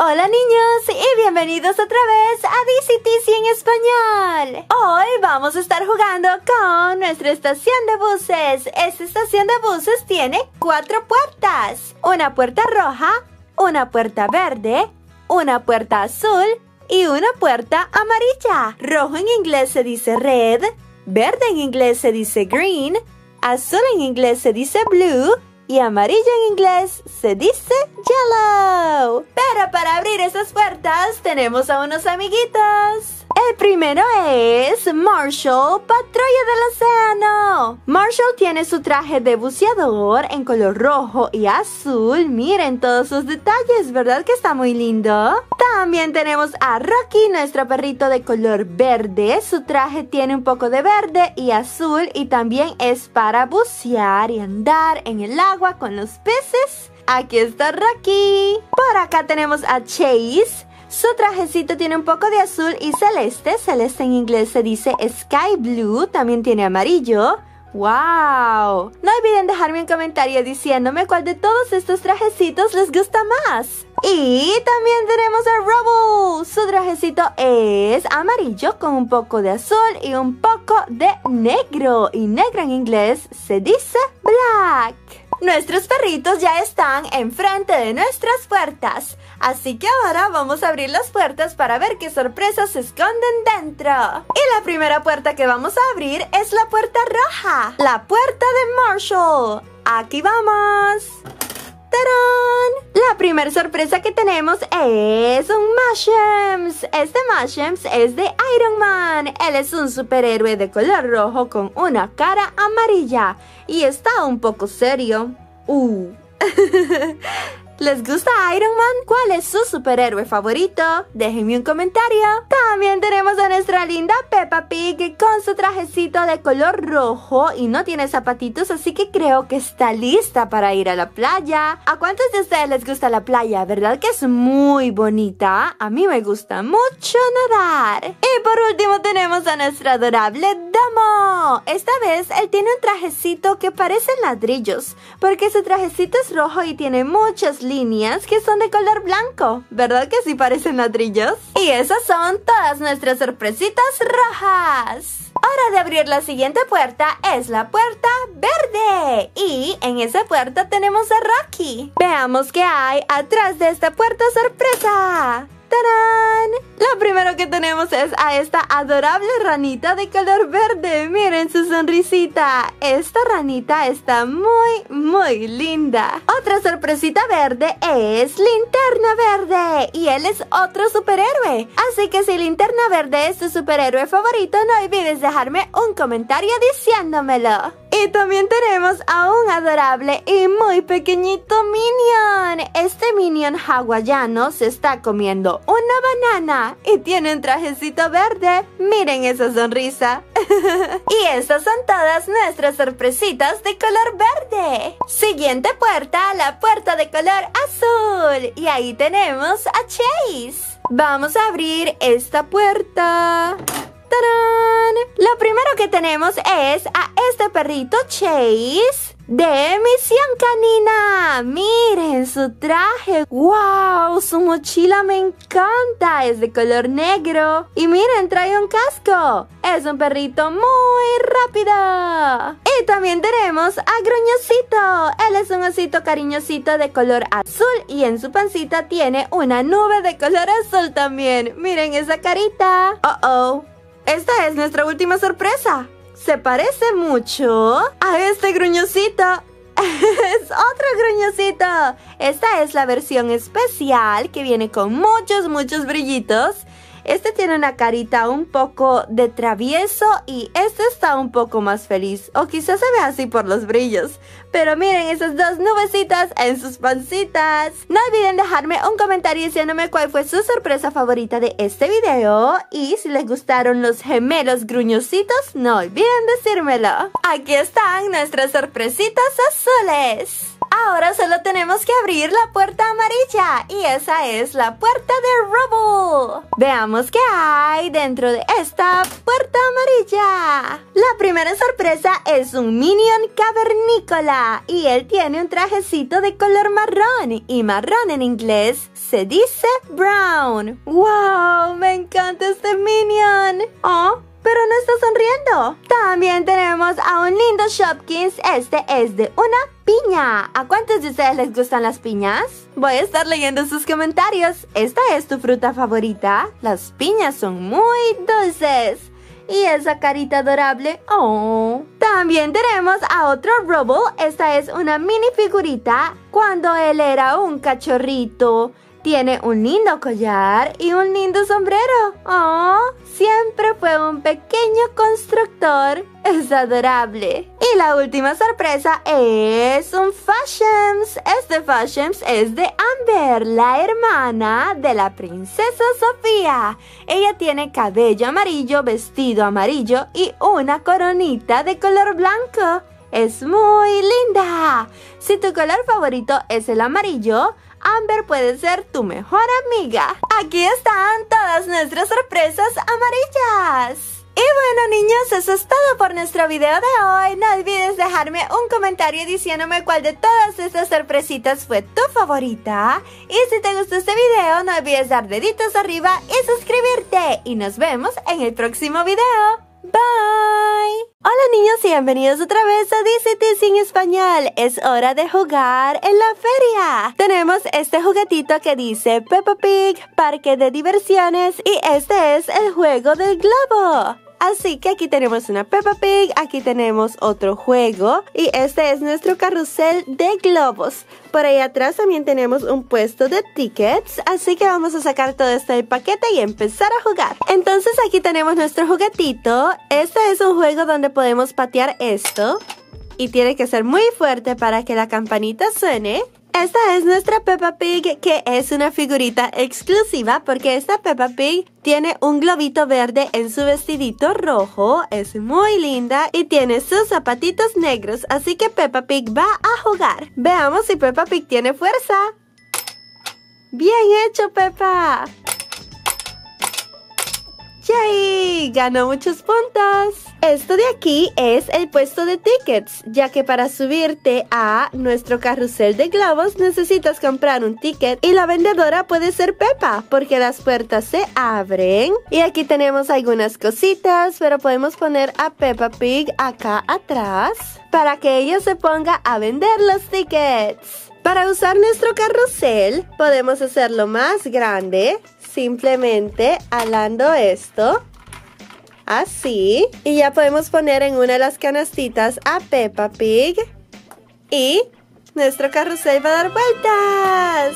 Hola niños y bienvenidos otra vez a DCTC en español. Hoy vamos a estar jugando con nuestra estación de buses. Esta estación de buses tiene 4 puertas. Una puerta roja, una puerta verde, una puerta azul y una puerta amarilla. Rojo en inglés se dice red, verde en inglés se dice green, azul en inglés se dice blue y amarillo en inglés se dice yellow. Pero para abrir esas puertas tenemos a unos amiguitos. El primero es Marshall, patrulla del océano. Marshall tiene su traje de buceador en color rojo y azul. Miren todos sus detalles, ¿verdad que está muy lindo? También tenemos a Rocky, nuestro perrito de color verde. Su traje tiene un poco de verde y azul y también es para bucear y andar en el agua con los peces. Aquí está Rocky. Por acá tenemos a Chase. Su trajecito tiene un poco de azul y celeste. Celeste en inglés se dice sky blue. También tiene amarillo. ¡Wow! No olviden dejarme un comentario diciéndome cuál de todos estos trajecitos les gusta más. Y también tenemos a Rubble. Su trajecito es amarillo con un poco de azul y un poco de negro. Y negro en inglés se dice black. Nuestros perritos ya están enfrente de nuestras puertas, así que ahora vamos a abrir las puertas para ver qué sorpresas se esconden dentro. Y la primera puerta que vamos a abrir es la puerta roja, la puerta de Marshall. ¡Aquí vamos! ¡Tarán! La primera sorpresa que tenemos es un Mashems. Este Mashems es de Iron Man. Él es un superhéroe de color rojo con una cara amarilla y está un poco serio. ¿Les gusta Iron Man? ¿Cuál es su superhéroe favorito? Déjenme un comentario. También tenemos a nuestra linda Peppa Pig con su trajecito de color rojo y no tiene zapatitos, así que creo que está lista para ir a la playa. ¿A cuántos de ustedes les gusta la playa? ¿Verdad que es muy bonita? A mí me gusta mucho nadar. Y por último tenemos a nuestro adorable Domo. Esta vez él tiene un trajecito que parece ladrillos, porque su trajecito es rojo y tiene muchas líneas que son de color blanco. ¿Verdad que sí parecen ladrillos? Y esas son todas nuestras sorpresitas rojas. Hora de abrir la siguiente puerta es la puerta verde. Y en esa puerta tenemos a Rocky. Veamos qué hay atrás de esta puerta sorpresa. ¡Tarán! Lo primero que tenemos es a esta adorable ranita de color verde. Miren su sonrisita. Esta ranita está muy linda. Otra sorpresita verde es Linterna Verde. Y él es otro superhéroe. Así que si Linterna Verde es tu superhéroe favorito, no olvides dejarme un comentario diciéndomelo. Y también tenemos a un adorable y muy pequeñito Minion. Este Minion hawaiano se está comiendo una banana y tiene un trajecito verde. Miren esa sonrisa. Y estas son todas nuestras sorpresitas de color verde. Siguiente puerta, la puerta de color azul. Y ahí tenemos a Chase. Vamos a abrir esta puerta. ¡Tarán! Lo primero que tenemos es a este perrito Chase de Misión Canina. Miren su traje. ¡Wow! Su mochila me encanta. Es de color negro. Y miren, trae un casco. Es un perrito muy rápido. Y también tenemos a Gruñosito. Él es un osito cariñosito de color azul y en su pancita tiene una nube de color azul también. Miren esa carita. Esta es nuestra última sorpresa. Se parece mucho a este gruñosito. Es otro gruñosito. Esta es la versión especial que viene con muchos brillitos. Este tiene una carita un poco de travieso y este está un poco más feliz. O quizás se ve así por los brillos. Pero miren esas dos nubecitas en sus pancitas. No olviden dejarme un comentario diciéndome cuál fue su sorpresa favorita de este video. Y si les gustaron los gemelos gruñositos, no olviden decírmelo. Aquí están nuestras sorpresitas azules. Ahora solo tenemos que abrir la puerta amarilla y esa es la puerta de Rubble. Veamos Veamos qué hay dentro de esta puerta amarilla. La primera sorpresa es un Minion cavernícola y él tiene un trajecito de color marrón, y marrón en inglés se dice brown. ¡Wow! ¡Me encanta este Minion! ¡Oh! Pero no está sonriendo. También tenemos a un lindo Shopkins. Este es de una piña. ¿A cuántos de ustedes les gustan las piñas? Voy a estar leyendo sus comentarios. ¿Esta es tu fruta favorita? Las piñas son muy dulces. Y esa carita adorable. ¡Oh! También tenemos a otro Rubble. Esta es una mini figurita cuando él era un cachorrito. Tiene un lindo collar y un lindo sombrero. ¡Oh! Siempre fue un pequeño constructor. Es adorable. Y la última sorpresa es un Fashions. Este Fashions es de Amber, la hermana de la princesa Sofía. Ella tiene cabello amarillo, vestido amarillo y una coronita de color blanco. Es muy linda. Si tu color favorito es el amarillo, Amber puede ser tu mejor amiga. Aquí están todas nuestras sorpresas amarillas. Y bueno, niños, eso es todo por nuestro video de hoy. No olvides dejarme un comentario diciéndome cuál de todas estas sorpresitas fue tu favorita. Y si te gustó este video, no olvides dar deditos arriba y suscribirte. Y nos vemos en el próximo video. Bye. Hola niños y bienvenidos otra vez a DCTC en español. Es hora de jugar en la feria. Tenemos este juguetito que dice Peppa Pig, parque de diversiones, y este es el juego del globo. Así que aquí tenemos una Peppa Pig, aquí tenemos otro juego y este es nuestro carrusel de globos. Por ahí atrás también tenemos un puesto de tickets, así que vamos a sacar todo esto del paquete y empezar a jugar. Entonces aquí tenemos nuestro juguetito. Este es un juego donde podemos patear esto y tiene que ser muy fuerte para que la campanita suene. Esta es nuestra Peppa Pig, que es una figurita exclusiva porque esta Peppa Pig tiene un globito verde en su vestidito rojo. Es muy linda y tiene sus zapatitos negros, así que Peppa Pig va a jugar. Veamos si Peppa Pig tiene fuerza. ¡Bien hecho, Peppa! ¡Yay! ¡Ganó muchos puntos! Esto de aquí es el puesto de tickets, ya que para subirte a nuestro carrusel de globos necesitas comprar un ticket y la vendedora puede ser Peppa, porque las puertas se abren. Y aquí tenemos algunas cositas, pero podemos poner a Peppa Pig acá atrás para que ella se ponga a vender los tickets. Para usar nuestro carrusel podemos hacerlo más grande, simplemente alando esto. Así. Y ya podemos poner en una de las canastitas a Peppa Pig. Y nuestro carrusel va a dar vueltas.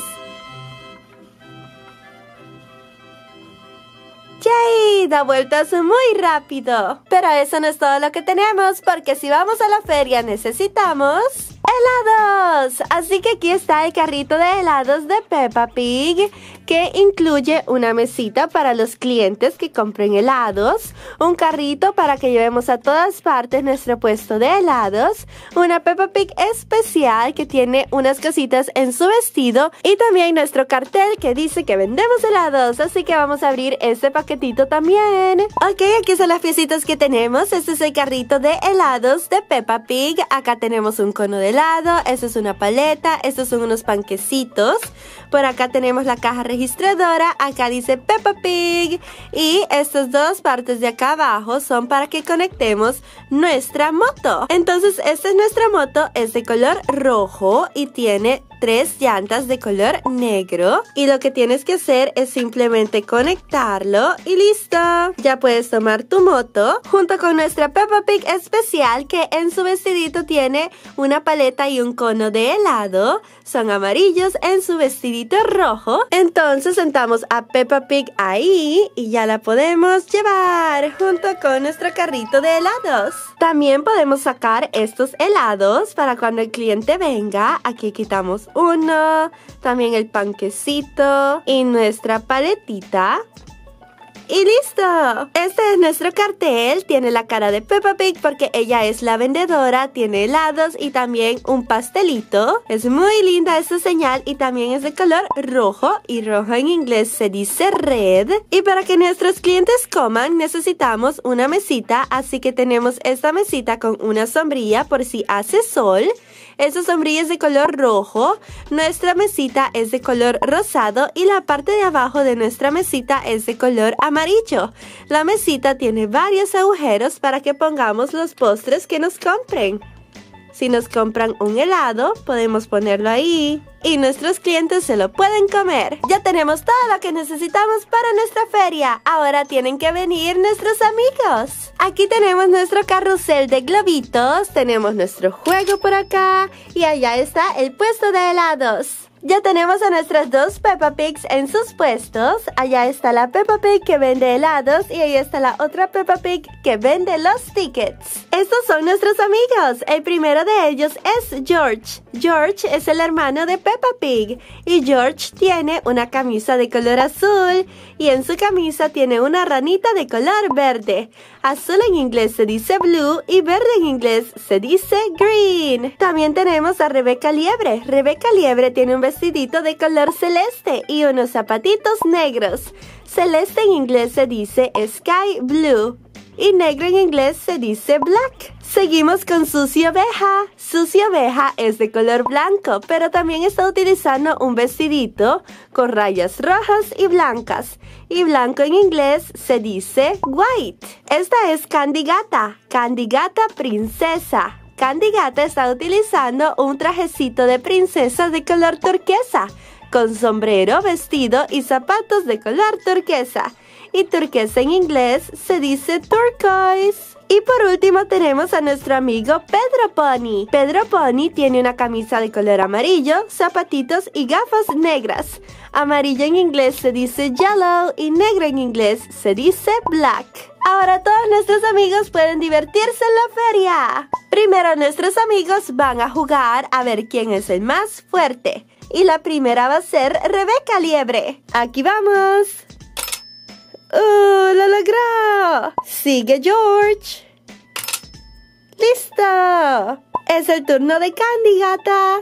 ¡Yay! Da vueltas muy rápido. Pero eso no es todo lo que tenemos, porque si vamos a la feria necesitamos helados. Así que aquí está el carrito de helados de Peppa Pig, que incluye una mesita para los clientes que compren helados, un carrito para que llevemos a todas partes nuestro puesto de helados, una Peppa Pig especial que tiene unas cositas en su vestido y también nuestro cartel que dice que vendemos helados. Así que vamos a abrir este paquetito también. Ok, aquí son las piecitas que tenemos. Este es el carrito de helados de Peppa Pig. Acá tenemos un cono de helado, esto es una paleta, estos son unos panquecitos. Por acá tenemos la caja registradora, acá dice Peppa Pig. Y estas dos partes de acá abajo son para que conectemos nuestra moto. Entonces esta es nuestra moto, es de color rojo y tiene 3 llantas de color negro. Y lo que tienes que hacer es simplemente conectarlo y listo. Ya puedes tomar tu moto junto con nuestra Peppa Pig especial, que en su vestidito tiene una paleta y un cono de helado. Son amarillos en su vestidito rojo. Entonces sentamos a Peppa Pig ahí y ya la podemos llevar junto con nuestro carrito de helados. También podemos sacar estos helados para cuando el cliente venga. Aquí quitamos uno, también el panquecito y nuestra paletita. Y listo. Este es nuestro cartel. Tiene la cara de Peppa Pig porque ella es la vendedora. Tiene helados y también un pastelito. Es muy linda esta señal y también es de color rojo. Y rojo en inglés se dice red. Y para que nuestros clientes coman necesitamos una mesita. Así que tenemos esta mesita con una sombrilla por si hace sol. Esa sombrilla es de color rojo, nuestra mesita es de color rosado y la parte de abajo de nuestra mesita es de color amarillo. La mesita tiene varios agujeros para que pongamos los postres que nos compren. Si nos compran un helado, podemos ponerlo ahí y nuestros clientes se lo pueden comer. Ya tenemos todo lo que necesitamos para nuestra feria. Ahora tienen que venir nuestros amigos. Aquí tenemos nuestro carrusel de globitos, tenemos nuestro juego por acá y allá está el puesto de helados. Ya tenemos a nuestras dos Peppa Pigs en sus puestos. Allá está la Peppa Pig que vende helados y ahí está la otra Peppa Pig que vende los tickets. Estos son nuestros amigos. El primero de ellos es George. George es el hermano de Peppa Pig y George tiene una camisa de color azul y en su camisa tiene una ranita de color verde. Azul en inglés se dice blue y verde en inglés se dice green. También tenemos a Rebeca Liebre. Rebeca Liebre tiene un vestidito de color celeste y unos zapatitos negros. Celeste en inglés se dice sky blue y negro en inglés se dice black. Seguimos con Susie Oveja. Susie Oveja es de color blanco, pero también está utilizando un vestidito con rayas rojas y blancas. Y blanco en inglés se dice white. Esta es Candy Gata. Candy Gata princesa. Candy Gata está utilizando un trajecito de princesa de color turquesa, con sombrero, vestido y zapatos de color turquesa. Y turquesa en inglés se dice turquoise. Y por último tenemos a nuestro amigo Pedro Pony. Pedro Pony tiene una camisa de color amarillo, zapatitos y gafas negras. Amarillo en inglés se dice yellow y negro en inglés se dice black. Ahora todos nuestros amigos pueden divertirse en la feria. Primero nuestros amigos van a jugar a ver quién es el más fuerte. Y la primera va a ser Rebeca Liebre. Aquí vamos. ¡Oh, lo logró! Sigue George. ¡Listo! Es el turno de Candy Gata.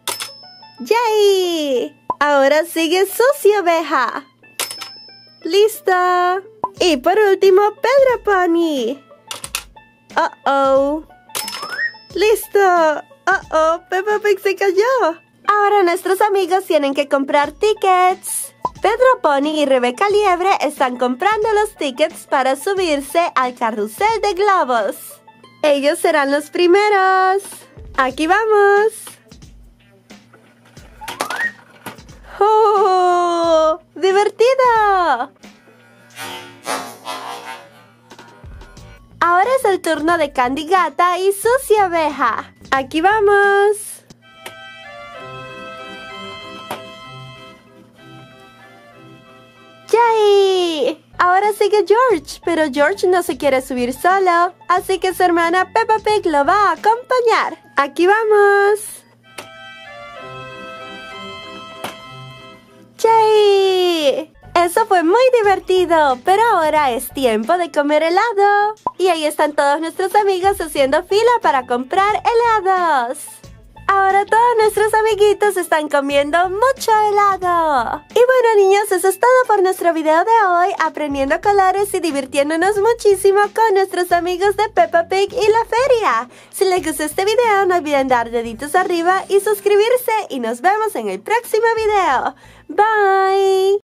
¡Yay! Ahora sigue Susie Oveja. ¡Listo! Y por último, Pedro Pony. ¡Oh! ¡Listo! ¡Oh! Peppa Pig se cayó. Ahora nuestros amigos tienen que comprar tickets. Pedro Pony y Rebeca Liebre están comprando los tickets para subirse al carrusel de globos. Ellos serán los primeros. ¡Aquí vamos! ¡Oh! ¡Divertido! Ahora es el turno de Candy Gata y Susie Oveja. ¡Aquí vamos! ¡Yay! Ahora sigue George, pero George no se quiere subir solo, así que su hermana Peppa Pig lo va a acompañar. ¡Aquí vamos! ¡Yay! Eso fue muy divertido, pero ahora es tiempo de comer helado. Y ahí están todos nuestros amigos haciendo fila para comprar helados. Ahora todos nuestros amiguitos están comiendo mucho helado. Y bueno, niños, eso es todo por nuestro video de hoy, aprendiendo colores y divirtiéndonos muchísimo con nuestros amigos de Peppa Pig y la feria. Si les gustó este video, no olviden dar deditos arriba y suscribirse. Y nos vemos en el próximo video. Bye.